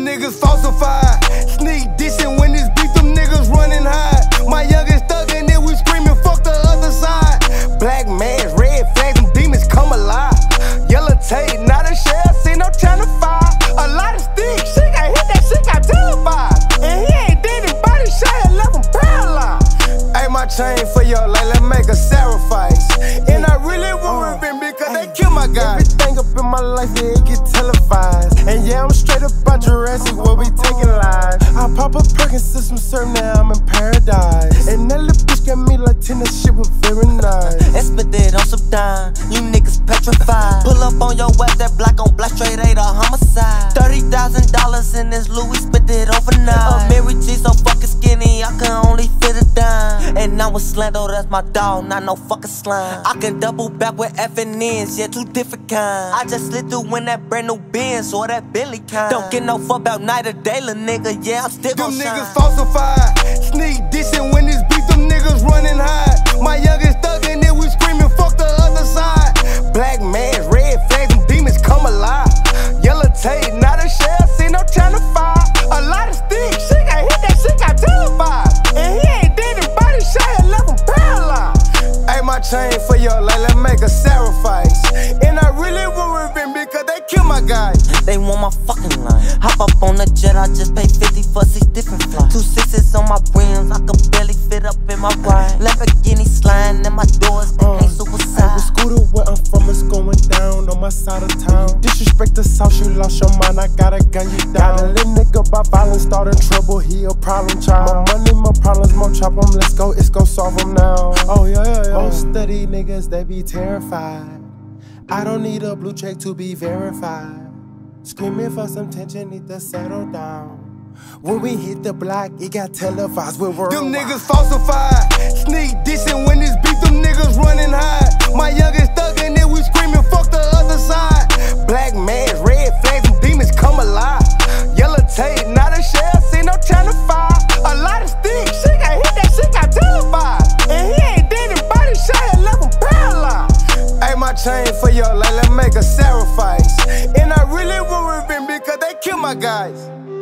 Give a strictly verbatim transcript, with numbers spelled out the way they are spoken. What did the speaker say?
Them niggas falsified, sneak dissing when this beat, them niggas running high. My youngest thug in it, we screaming, fuck the other side. Black man's red flags, them demons come alive. Yellow tape, not a shell, see no time to fire. A lot of sticks, shit got hit, that shit got televised. And he ain't dead, his body shot and left him paralyzed. Ain't my chain for your life, let's make a sacrifice. And I really want revenge because they kill my guy. Everything up in my life, yeah, it get televised. And yeah, I'm straight up out Jurassic, where we taking lives. I pop a Perkins system, serve, now I'm in paradise. And that little bitch got me like ten, that shit was very nice. Expedite on some dime, you niggas petrified. Pull up on your ass, that black on black, straight eight, a homicide. Thirty thousand dollars in this Louis, spent it overnight. A Mary G so fucking skinny, I can only fit a dime. And now with Slando, that's my dog, not no fucking slime. I can double back with F and N's, yeah, two different kinds. I just slid through in that brand new Benz or that Bentley kind. Don't get no fuck about night or day, lil' nigga, yeah, I'm still gon' shine. Them shine. niggas falsified, sneak dissing when this beat, them niggas running high. My youngest thug in it, we screaming, fuck the other side. Black man's red flags, them demons come alive. Yellow tape, not a shell, see no time to fire. A lot of sticks, shit got hit, that shit got televised. And he ain't dead, his body shot and left him paralyzed. Ain't my chain for your life, let's make a sacrifice. And I really want revenge because they kill my guy. They want my fucking line. Hop up on the jet, I just paid fifty for six different flights. Two sixes on my rims, I could barely fit up in my ride. Lamborghini sliding and my doors, they uh, ain't suicide. The scooter where I'm from is going down on my side of town. Disrespect the South, you lost your mind, I gotta gun you down. Got a little nigga by violence, starting trouble, he a problem child. My money, my problems, more chop 'em, let's go, it's gon' solve 'em now. Oh yeah, yeah, yeah. Most steady niggas, they be terrified. I don't need a blue check to be verified. Screaming for some tension, need to settle down. When we hit the block, it got televised, we're worldwide. Them niggas falsified, sneak dissing when this beat, them niggas running high. My youngest thug in it, we screaming, fuck the other side. Black man's red flags, them demons come alive. Yellow tape, not a shell, see no time to fire. A lot of sticks, shit got hit, that shit got televised. And he ain't dead, his body shot and left him paralyzed. Ain't my chain for your life, let's make a sacrifice. And I really want revenge because they kill my guys.